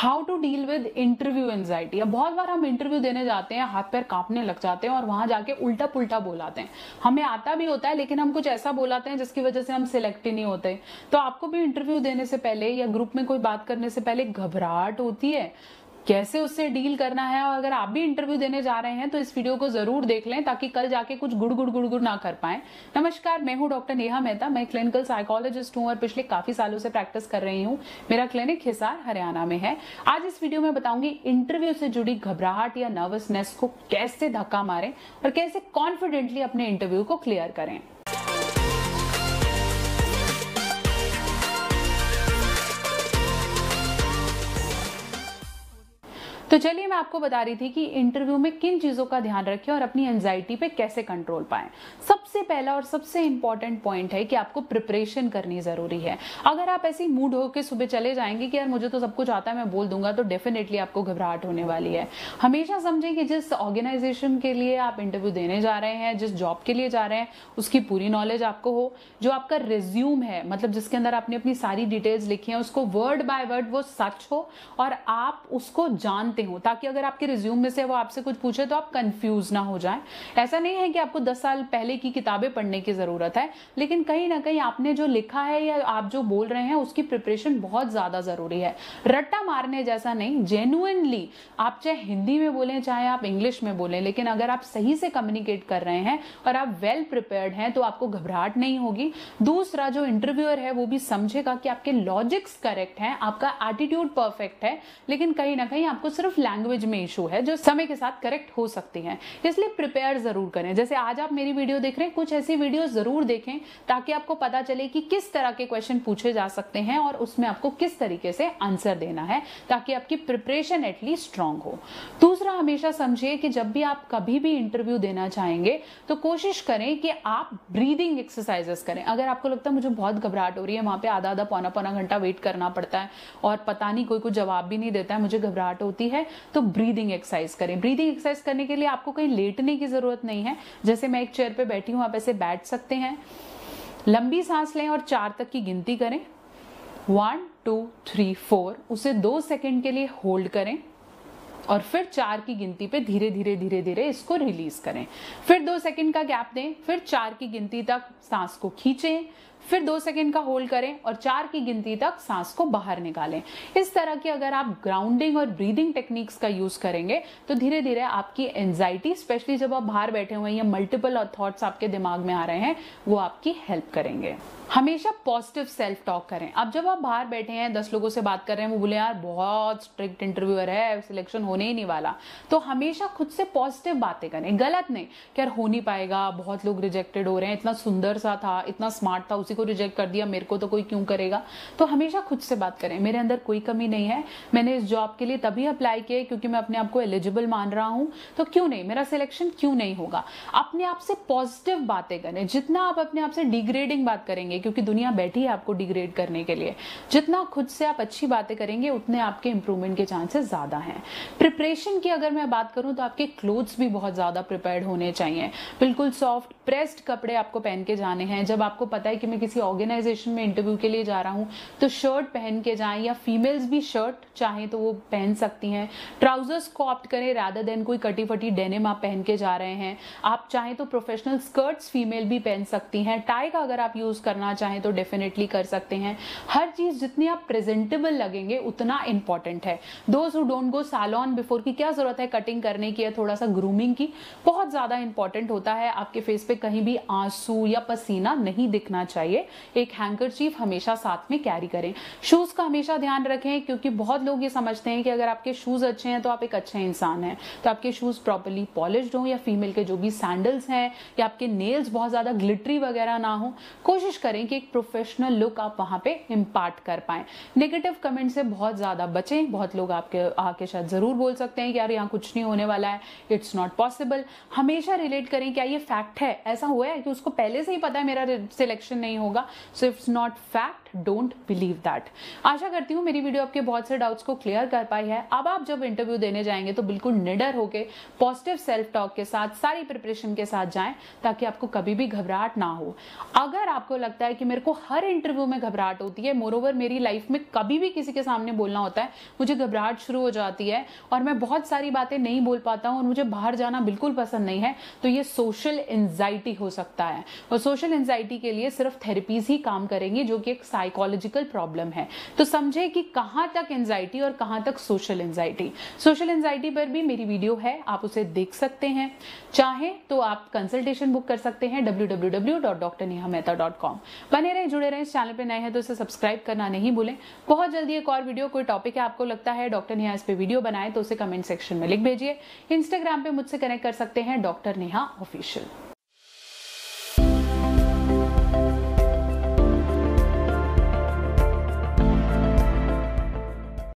How to deal with interview anxiety. अब बहुत बार हम इंटरव्यू देने जाते हैं, हाथ पैर कांपने लग जाते हैं और वहां जाके उल्टा पुल्टा बोलाते हैं। हमें आता भी होता है लेकिन हम कुछ ऐसा बोलाते हैं जिसकी वजह से हम सिलेक्ट ही नहीं होते। तो आपको भी इंटरव्यू देने से पहले या ग्रुप में कोई बात करने से पहले घबराहट होती है, कैसे उससे डील करना है? और अगर आप भी इंटरव्यू देने जा रहे हैं तो इस वीडियो को जरूर देख लें ताकि कल जाके कुछ गुड़ ना कर पाए। नमस्कार, मैं हूं डॉक्टर नेहा मेहता। मैं क्लिनिकल साइकोलॉजिस्ट हूं और पिछले काफी सालों से प्रैक्टिस कर रही हूं। मेरा क्लिनिक हिसार हरियाणा में है। आज इस वीडियो में बताऊंगी इंटरव्यू से जुड़ी घबराहट या नर्वसनेस को कैसे धक्का मारें और कैसे कॉन्फिडेंटली अपने इंटरव्यू को क्लियर करें। तो चलिए, मैं आपको बता रही थी कि इंटरव्यू में किन चीजों का ध्यान रखें और अपनी एंजाइटी पे कैसे कंट्रोल पाएं। सबसे पहला और सबसे इंपॉर्टेंट पॉइंट है कि आपको प्रिपरेशन करनी जरूरी है। अगर आप ऐसी मूड होकर सुबह चले जाएंगे कि यार मुझे तो सब कुछ आता है, मैं बोल दूंगा, तो डेफिनेटली आपको घबराहट होने वाली है। हमेशा समझें कि जिस ऑर्गेनाइजेशन के लिए आप इंटरव्यू देने जा रहे हैं, जिस जॉब के लिए जा रहे हैं, उसकी पूरी नॉलेज आपको हो। जो आपका रिज्यूम है, मतलब जिसके अंदर आपने अपनी सारी डिटेल्स लिखी है, उसको वर्ड बाय वर्ड वो सच हो और आप उसको जानते हो, ताकि अगर आपके रिज्यूम में से वो आपसे कुछ पूछे तो आप कंफ्यूज ना हो जाएं। ऐसा नहीं है कि आपको 10 साल पहले की किताबें पढ़ने की जरूरत है, लेकिन कहीं ना कहीं आपने जो लिखा है या आप जो बोल रहे हैं उसकी प्रिपरेशन बहुत ज्यादा जरूरी है। रट्टा मारने जैसा नहीं, जेन्युइनली आप चाहे हिंदी में बोलें चाहे आप इंग्लिश में बोलें, लेकिन अगर आप सही से कम्युनिकेट कर रहे हैं और आप वेल प्रिपेयर्ड हैं तो आपको घबराहट नहीं होगी। दूसरा, जो इंटरव्यूअर है वो भी समझेगा कि आपके लॉजिक्स करेक्ट हैं, आपका एटीट्यूड परफेक्ट है, लेकिन कहीं ना कहीं आपको सिर्फ लैंग्वेज में इशू है जो समय के साथ करेक्ट हो सकती है। इसलिए प्रिपेयर जरूर करें। जैसे आज आप मेरी वीडियो देख रहे हैं, कुछ ऐसी वीडियो जरूर देखें ताकि आपको पता चले कि किस तरह के क्वेश्चन पूछे जा सकते हैं और उसमें आपको किस तरीके से आंसर देना है, ताकि आपकी प्रिपरेशन एटलीस्ट स्ट्रांग हो। दूसरा, हमेशा समझिए कि जब भी आप कभी भी इंटरव्यू देना चाहेंगे तो कोशिश करें कि आप ब्रीदिंग एक्सरसाइजेस करें। अगर आपको लगता है मुझे बहुत घबराहट हो रही है, वहां पे आधा पौना घंटा वेट करना पड़ता है और पता नहीं कोई कुछ जवाब भी नहीं देता है, मुझे घबराहट होती है, तो ब्रीदिंग एक्सरसाइज करें। ब्रीदिंग एक्सरसाइज करने के लिए आपको कहीं लेटने की जरूरत नहीं है। जैसे मैं एक चेयर पे बैठी हूं, आप ऐसे बैठ सकते हैं। लंबी सांस लें और 4 तक की गिनती करें। 1 2 3 4, उसे 2 सेकंड के लिए होल्ड करें और फिर 4 की गिनती पे धीरे धीरे इसको रिलीज करें। फिर 2 सेकंड का गैप दें, फिर 4 की गिनती तक सांस को खींचें, फिर 2 सेकंड का होल्ड करें और 4 की गिनती तक सांस को बाहर निकालें। इस तरह की अगर आप ग्राउंडिंग और ब्रीदिंग टेक्निक्स का यूज करेंगे तो धीरे धीरे आपकी एंजाइटी, स्पेशली जब आप बाहर बैठे हुए हैं या मल्टीपल थॉट्स आपके दिमाग में आ रहे हैं, वो आपकी हेल्प करेंगे। हमेशा पॉजिटिव सेल्फ टॉक करें। अब जब आप बाहर बैठे हैं, 10 लोगों से बात कर रहे हैं, वो बोले यार बहुत स्ट्रिक्ट इंटरव्यूअर है, सिलेक्शन होने ही नहीं वाला, तो हमेशा खुद से पॉजिटिव बातें करें। गलत नहीं कि यार हो नहीं पाएगा, बहुत लोग रिजेक्टेड हो रहे हैं, इतना सुंदर सा था, इतना स्मार्ट था, उसी को रिजेक्ट कर दिया, मेरे को तो कोई क्यों करेगा। तो हमेशा खुद से बात करें, मेरे अंदर कोई कमी नहीं है, मैंने इस जॉब के लिए तभी अप्लाई किया क्योंकि मैं अपने आप को एलिजिबल मान रहा हूं, तो क्यों नहीं, मेरा सिलेक्शन क्यों नहीं होगा। अपने आप से पॉजिटिव बातें करें। जितना आप अपने आप से डिग्रेडिंग बात करेंगे, क्योंकि दुनिया बैठी है आपको डिग्रेड करने के लिए, जितना खुद से आप अच्छी बातें करेंगे उतने आपके इंप्रूवमेंट के चांसेस ज्यादा हैं। प्रिपरेशन की अगर मैं बात करूं तो आपके क्लोथ्स भी बहुत ज्यादा प्रिपेयर्ड होने चाहिए। बिल्कुल सॉफ्ट प्रेस्ड कपड़े आपको पहन के जाने हैं। जब आपको पता है कि मैं किसी ऑर्गेनाइजेशन में इंटरव्यू के लिए जा रहा हूं तो शर्ट पहन के जाएं, या फीमेल्स भी शर्ट चाहें तो वो पहन सकती हैं। ट्राउजर्स को ऑप्ट करें रादर देन कोई कटी फटी डेनिम आप पहन के जा रहे हैं। आप चाहें तो प्रोफेशनल स्कर्ट्स फीमेल भी पहन सकती हैं। टाई का अगर आप यूज करना चाहें तो डेफिनेटली कर सकते हैं। हर चीज जितनी आप प्रेजेंटेबल लगेंगे उतना इंपॉर्टेंट है। दोस्त who don't go salon before, की क्या जरूरत है कटिंग करने की या थोड़ा सा ग्रूमिंग की, बहुत ज्यादा इंपॉर्टेंट होता है। आपके फेस पे कहीं भी आंसू या पसीना नहीं दिखना चाहिए। एक हैंकरचीफ हमेशा साथ में कैरी करें। शूज का हमेशा ध्यान रखें, क्योंकि बहुत लोग ये समझते हैं कि अगर आपके शूज अच्छे हैं तो आप एक अच्छे इंसान हैं। तो आपके शूज प्रॉपर्ली पॉलिश्ड हो, या फीमेल के जो भी सैंडल्स हैं, या आपके नेल्स बहुत ज्यादा ग्लिटरी वगैरह ना हो। कोशिश करें कि एक प्रोफेशनल लुक आप वहां पे इम्पार्ट कर पाएं। नेगेटिव कमेंट से बहुत ज्यादा बचें। बहुत लोग आपके आके शायद जरूर बोल सकते हैं कि यार यहाँ कुछ नहीं होने वाला है, इट्स नॉट पॉसिबल। हमेशा रिलेट करें, क्या ये फैक्ट है, ऐसा हुआ है कि उसको पहले से ही पता है मेरा सिलेक्शन नहीं होगा। So it's not fact, don't believe that. आशा करती हूँ मेरी वीडियो आपके बहुत से डाउट्स को क्लियर कर पाई है। अब आप जब इंटरव्यू देने जाएंगे तो बिल्कुल निडर होकर पॉजिटिव सेल्फ टॉक के साथ, सारी प्रिपरेशन के साथ जाएं, ताकि आपको कभी भी घबराहट ना हो। अगर आपको लगता है कि मेरे को हर इंटरव्यू में घबराहट होती है, मोरोवर मेरी लाइफ में कभी भी किसी के सामने बोलना होता है मुझे घबराहट शुरू हो जाती है और मैं बहुत सारी बातें नहीं बोल पाता हूं और मुझे बाहर जाना बिल्कुल पसंद नहीं है, तो ये सोशल एंजाइटी हो सकता है। और सोशल एंजाइटी के लिए सिर्फ थेरेपीज ही काम करेंगी, जो कि एक साइकोलॉजिकल प्रॉब्लम है। तो समझे कि कहां तक एंजाइटी और कहां तक सोशल एंजाइटी। सोशल एंजाइटी पर भी मेरी वीडियो है, आप उसे देख सकते हैं। चाहे तो आप कंसल्टेशन बुक कर सकते हैं www.drnehamehta.com। बने रहे, जुड़े रहे। इस चैनल पे नए हैं तो इसे सब्सक्राइब करना नहीं भूलें। बहुत जल्दी एक और वीडियो, कोई टॉपिक है आपको लगता है डॉक्टर नेहा इस पे वीडियो बनाए, तो उसे कमेंट सेक्शन में लिख भेजिए। इंस्टाग्राम पे मुझसे कनेक्ट कर सकते हैं, डॉक्टर नेहा ऑफिशियल।